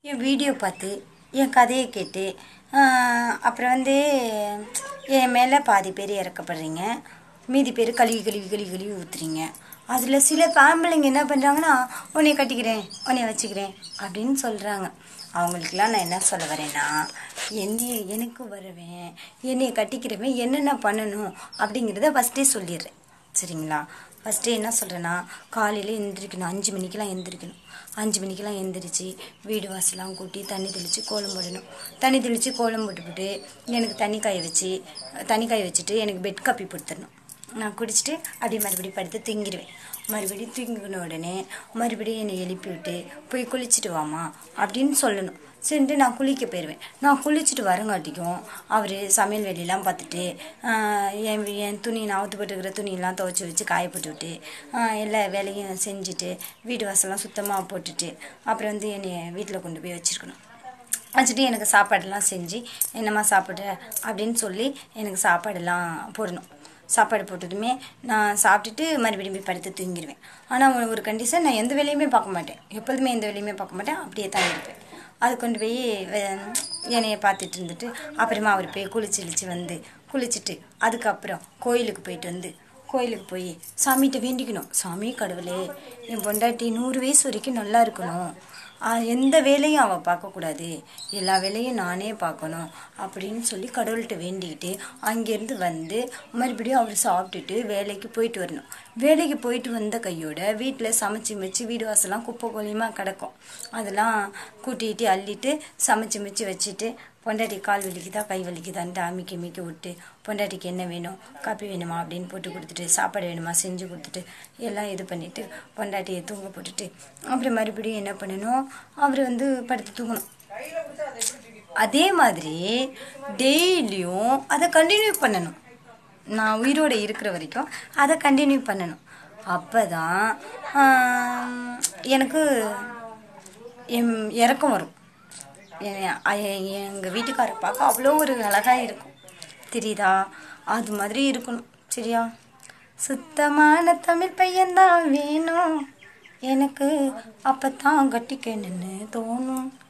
என் video பார்த்து என் கதையை கேட்டு அப்புறம் என் மேலே பாதி பேர் இறக்கப்படுறீங்க, மீதி பேர் கழுவி கழுவி கழுவி கழுவி ஊற்றுறீங்க. அதில் சில ஆம்பளைங்க என்ன பண்ணுறாங்கன்னா, உன்னை கட்டிக்கிறேன், உன்னை வச்சுக்கிறேன் அப்படின்னு சொல்கிறாங்க. அவங்களுக்கெல்லாம் நான் என்ன சொல்ல வரேன்னா, எனக்கு வருவேன், என்னை கட்டிக்கிறவன் என்னென்ன பண்ணணும் அப்படிங்கிறத ஃபஸ்ட்டே சொல்லிடுறேன். சரிங்களா? ஃபஸ்ட்டு என்ன சொல்கிறேன்னா, காலையில் எழுந்திரிக்கணும், 5 மணிக்கெலாம் எழுந்திரிக்கணும். 5 மணிக்கெலாம் எழுந்திரிச்சு வீடு வாசலாம் கூட்டி தண்ணி தெளித்து கோலம் போடணும். தண்ணி தெளித்து கோலம் போட்டுவிட்டு எனக்கு தண்ணி காய வச்சுட்டு எனக்கு பெட் காப்பி கொடுத்துடணும். நான் குடிச்சிட்டு அப்படியே மறுபடியும் படுத்து தூங்கிடுவேன். மறுபடியும் தூங்கின உடனே மறுபடியும் என்னை எழுப்பி விட்டு போய் குளிச்சுட்டு வாமா அப்படின்னு சொல்லணும். சரின்ட்டு நான் குளிக்க போயிடுவேன். நான் குளிச்சுட்டு வரங்காட்டிக்கும் அவர் சமையல் வேலையெல்லாம் பார்த்துட்டு என் துணி நான் அவுத்து போட்டுக்கிற துணியெல்லாம் துவைச்சி வச்சு காய போட்டு விட்டு எல்லா வேலையும் செஞ்சுட்டு வீடு வாசலாம் சுத்தமாக போட்டுட்டு அப்புறம் என்னை வீட்டில் கொண்டு போய் வச்சுட்டு எனக்கு சாப்பாடெல்லாம் செஞ்சு என்னம்மா சாப்பிட்ற அப்படின்னு சொல்லி எனக்கு சாப்பாடெல்லாம் போடணும். சாப்பாடு போட்டதுமே நான் சாப்பிட்டுட்டு மறுபடியும் போய் படுத்து தூங்கிடுவேன். ஆனால் ஒரு கண்டிஷன், நான் எந்த வேலையுமே பார்க்க மாட்டேன். எப்போதுமே எந்த வேலையுமே பார்க்க மாட்டேன், அப்படியே தான் இருப்பேன். அது கொண்டு போய் என்னையை பார்த்துட்டு இருந்துட்டு அப்புறமா அவர் போய் குளிச்சுட்டு அதுக்கப்புறம் கோயிலுக்கு போய் சாமிகிட்ட வேண்டிக்கணும். சாமி கடவுளே, என் பொண்டாட்டி 100 வயசு வரைக்கும் நல்லா இருக்கணும், எந்த வேலையும் அவள் பார்க்கக்கூடாது, எல்லா வேலையும் நானே பார்க்கணும் அப்படின்னு சொல்லி கடவுள்கிட்ட வேண்டிக்கிட்டு அங்கேருந்து மறுபடியும் அவர் சாப்பிட்டுட்டு வேலைக்கு போயிட்டு வரணும். வேலைக்கு போயிட்டு வந்த கையோட வீட்டில் சமைச்சு வீடு வாசலாம் குப்பை கோலியமாக கிடக்கும். அதெல்லாம் கூட்டிகிட்டு அள்ளிட்டு சமைச்சு வச்சுட்டு பொண்டாட்டி கால் வலிக்குதா கை வலிக்குதான்ட்டு அமிக்கி விட்டு பொண்டாட்டிக்கு என்ன வேணும், காப்பி வேணுமா அப்படின்னு போட்டு கொடுத்துட்டு, சாப்பாடு வேணுமா செஞ்சு கொடுத்துட்டு எல்லாம் இது பண்ணிவிட்டு பொண்டாட்டியை தூங்க போட்டுட்டு அப்புறம் மறுபடியும் என்ன பண்ணணும், அவர் படுத்து தூங்கணும். அதே மாதிரி டெய்லியும் அதை கண்டினியூ பண்ணணும். நான் உயிரோடு இருக்கிற வரைக்கும் அதை கண்டினியூ பண்ணணும். அப்போ தான் எனக்கு இறக்கம் வரும். எங்கள் வீட்டுக்காரை பார்க்க அவ்வளோ ஒரு அழகாக இருக்கும், தெரியுதா? அது மாதிரி இருக்கணும். சரியா? சுத்தமான தமிழ் பையன்தான் வேணும் எனக்கு, அப்போ தான் கட்டிக்கணுன்னு தோணும்.